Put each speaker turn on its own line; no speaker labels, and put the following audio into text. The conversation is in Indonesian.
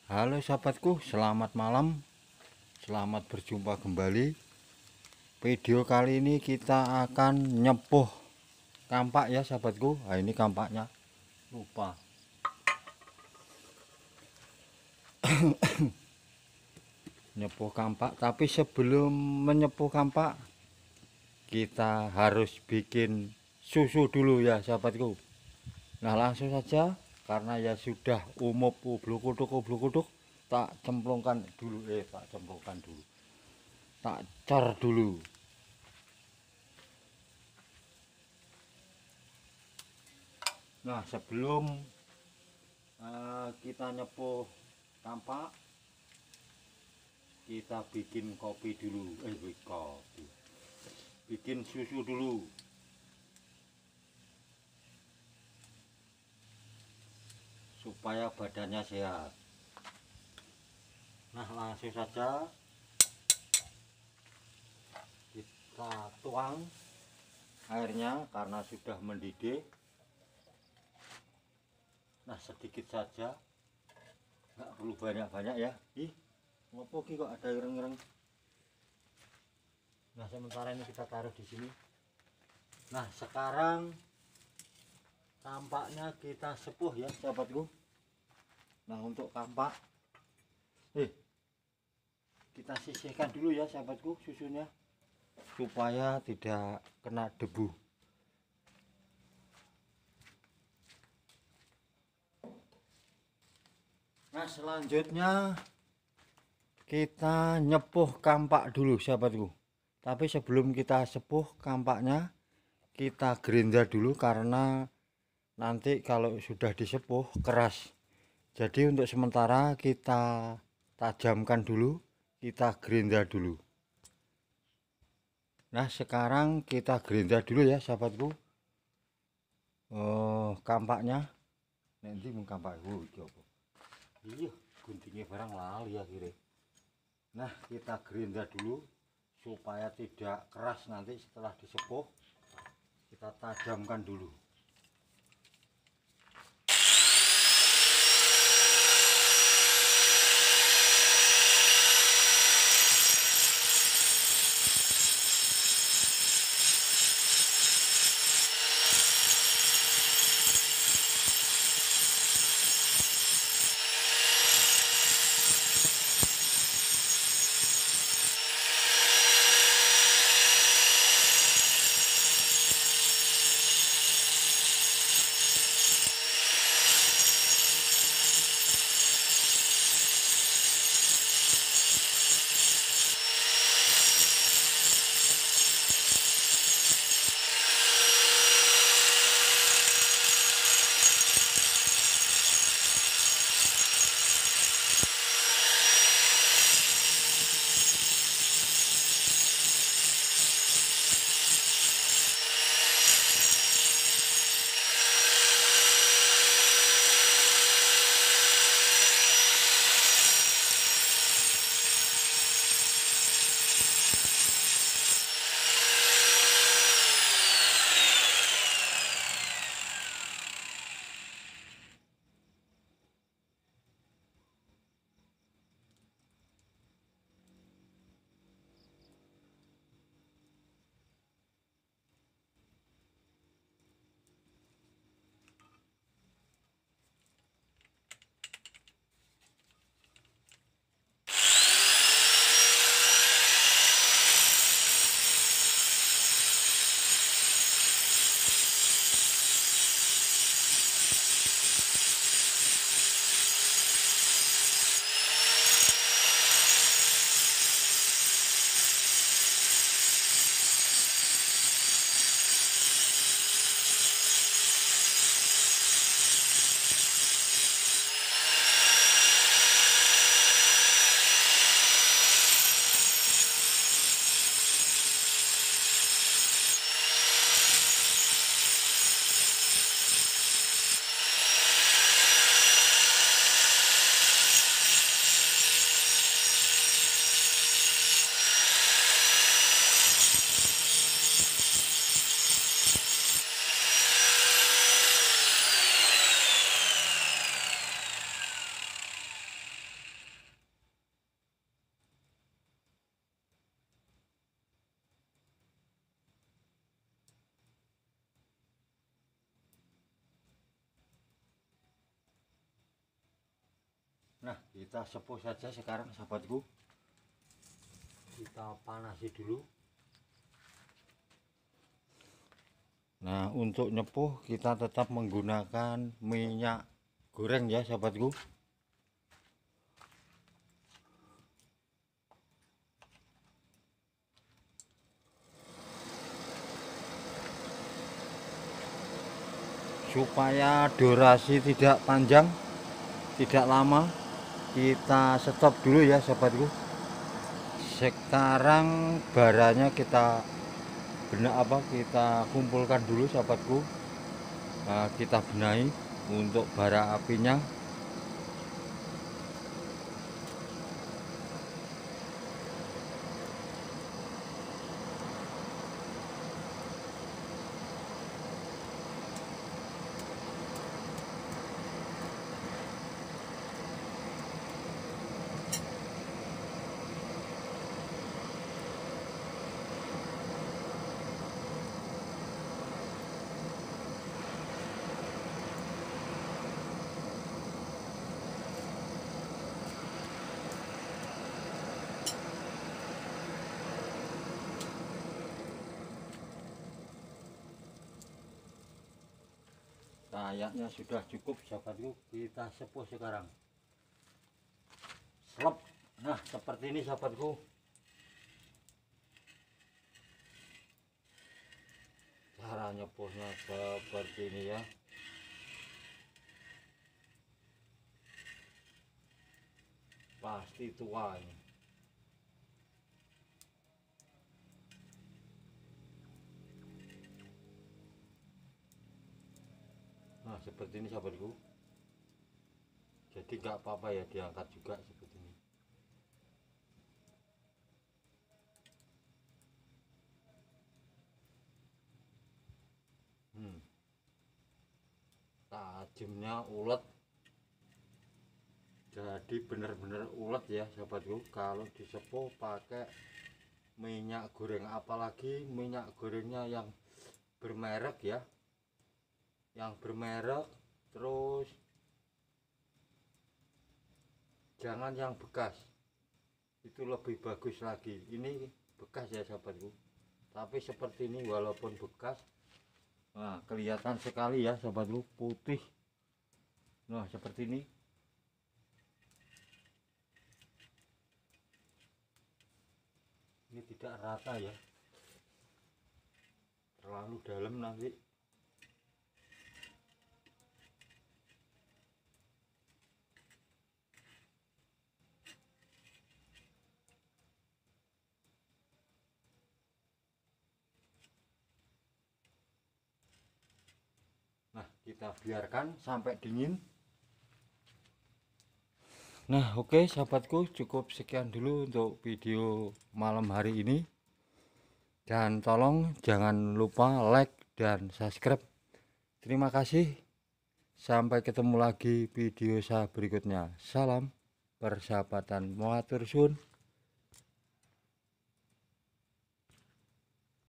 Halo sahabatku, selamat malam. Selamat berjumpa kembali. Video kali ini kita akan nyepuh kampak ya sahabatku. Nah, ini kampaknya. Lupa. Nyepuh kampak, tapi sebelum menyepuh kampak kita harus bikin susu dulu ya sahabatku. Nah, langsung saja karena ya sudah umup ubluk-uduk tak cemplungkan dulu tak cor dulu. Nah, sebelum kita nyepuh kampak, kita bikin kopi dulu. Bikin susu dulu supaya badannya sehat. Nah, langsung saja kita tuang airnya karena sudah mendidih. Nah, sedikit saja, nggak perlu banyak-banyak ya. Ngopo ki kok ada ireng-ireng. Nah, sementara ini kita taruh di sini. Nah, sekarang kampaknya kita sepuh ya sahabatku. Nah, untuk kampak kita sisihkan dulu ya sahabatku susunya supaya tidak kena debu. Nah, selanjutnya kita nyepuh kampak dulu sahabatku. Tapi sebelum kita sepuh kampaknya, kita gerinda dulu karena nanti kalau sudah disepuh keras. Jadi untuk sementara kita tajamkan dulu, kita gerinda dulu. Nah, sekarang kita gerinda dulu ya sahabatku. Kampaknya nanti mengkampak. Iya, guntingnya barang lali akhirnya. Nah, kita gerinda dulu supaya tidak keras. Nanti setelah disepuh kita tajamkan dulu. Nah, kita sepuh saja sekarang sahabatku. Kita panasi dulu. Nah, untuk nyepuh kita tetap menggunakan minyak goreng ya sahabatku. Supaya durasi tidak panjang, tidak lama, kita stop dulu ya sahabatku. Sekarang baranya kita kita kumpulkan dulu sahabatku. Nah, kita benahi untuk bara apinya. Kayaknya sudah cukup sahabatku, kita sepuh sekarang. Selop. Nah, seperti ini sahabatku. Cara nyepuhnya seperti ini ya. Pasti tua ini. Nah, seperti ini sahabatku. Jadi nggak apa-apa ya diangkat juga seperti ini. Tajamnya ulet. Jadi benar-benar ulet ya sahabatku. Kalau disepuh pakai minyak goreng, apalagi minyak gorengnya yang bermerek ya, yang bermerek. Terus jangan yang bekas, itu lebih bagus lagi. Ini bekas ya sahabatku, tapi seperti ini walaupun bekas, nah kelihatan sekali ya sahabatku, putih. Nah seperti ini. Ini tidak rata ya, terlalu dalam nanti. Nah kita biarkan sampai dingin. Nah oke sahabatku, cukup sekian dulu untuk video malam hari ini. Dan tolong jangan lupa like dan subscribe. Terima kasih. Sampai ketemu lagi video saya berikutnya. Salam persahabatan, matur suwun.